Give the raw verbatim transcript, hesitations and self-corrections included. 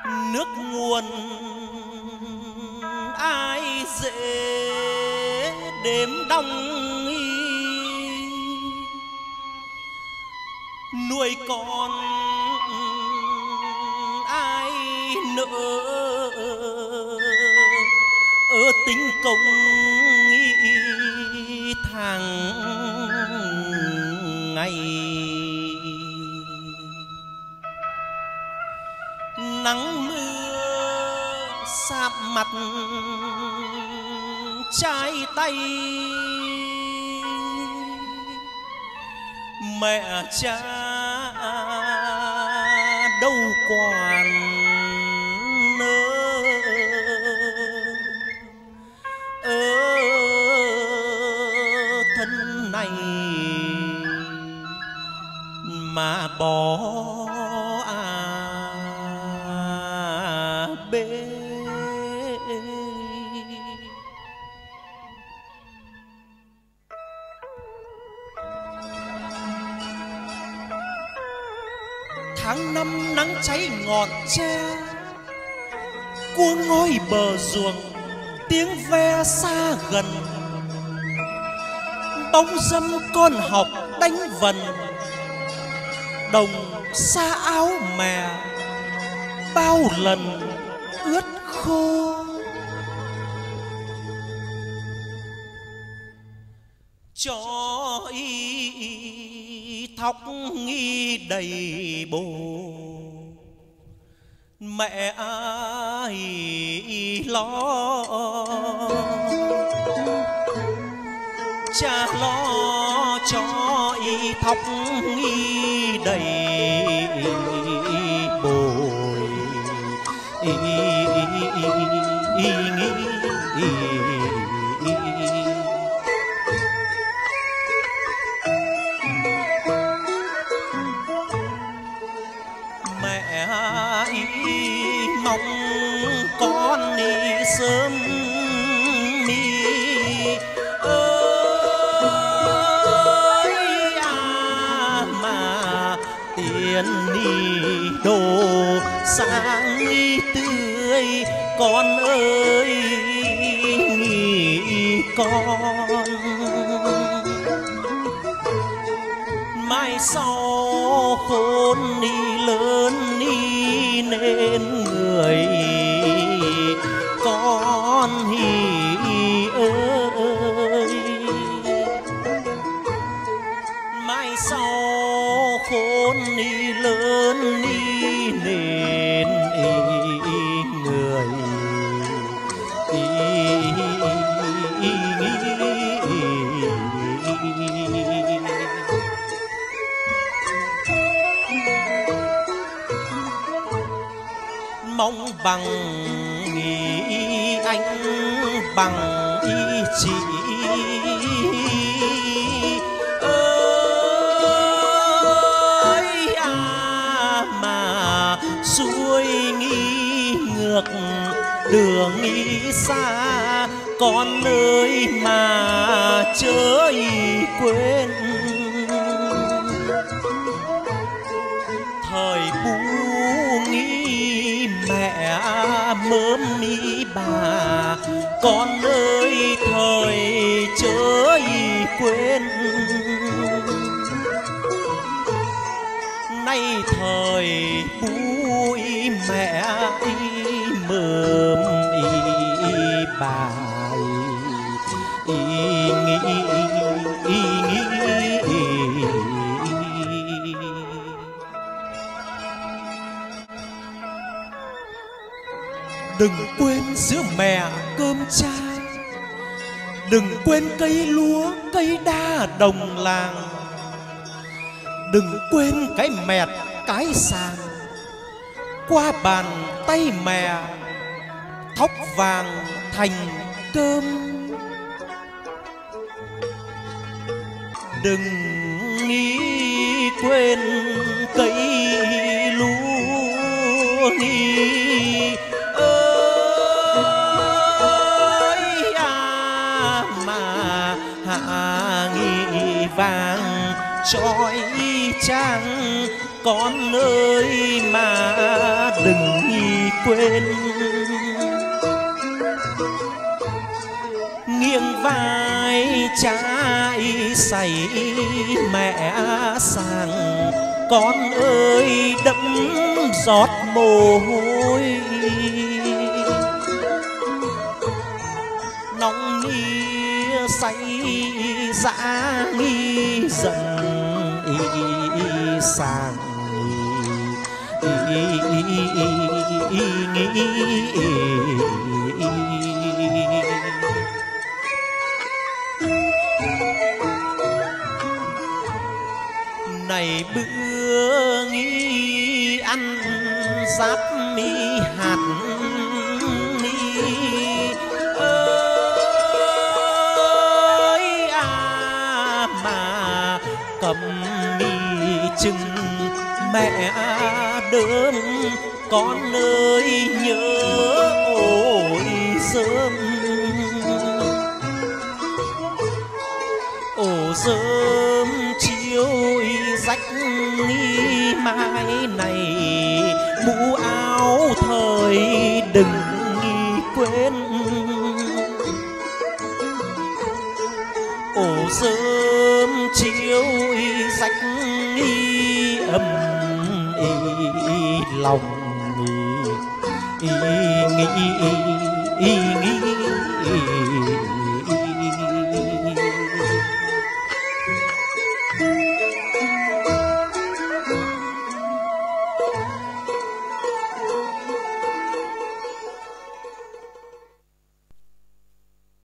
nước nguồn ai dễ đếm đong y, nuôi con ai nỡ ở tính công tháng ngày. Nắng mưa sạm mặt trái tay, mẹ cha đâu quản nỡ ở thân này mà bỏ à bê. Tháng năm nắng cháy ngọn tre, cua ngói bờ ruộng tiếng ve xa gần, bóng dâm con học đánh vần, đồng xa áo mẹ bao lần ướt khô. Cho y thóc nghi đầy bồ, mẹ ai lo cha lo cho y thóc nghi đầy bồi y nghĩ mẹ y mong con đi sớm mi ơi à mà tiền đi đồ sáng tươi con ơi nghỉ con mai sau khôn đi lớn đi nên người con hì ơi mai sau khôn đi lớn đi nên người mong bằng nghĩ anh bằng ý chí ơi à mà xuôi nghi ngược đường nghĩ xa con ơi mà chớ quên thời bú nghĩ mẹ mớm mi bà con ơi thời chớ quên nay thời búi mẹ mớm y bà y nghĩ y nghĩ đừng quên sữa mẹ cơm cha, đừng quên cây lúa cây đa đồng làng, đừng quên cái mẹt cái sàng qua bàn tay mẹ thóc vàng thành cơm. Đừng nghĩ quên cây lúa nghi ơi à mà hạ nghi vàng trói trang con ơi mà đừng nghi quên. Nghiêng vai trái say mẹ sang, con ơi đẫm giọt mồ hôi. Nóng ni say dã nghi dần y sang y này bữa nghi ăn giáp mi hạt ni ơi à mà cầm mi chừng mẹ đớm con ơi nhớ ôi sớm ồ sớm chiều rách nghi mai này mũ áo thời đừng nghi quên. Ồ sớm chiều rách nghi âm y lòng y nghĩ y nghĩ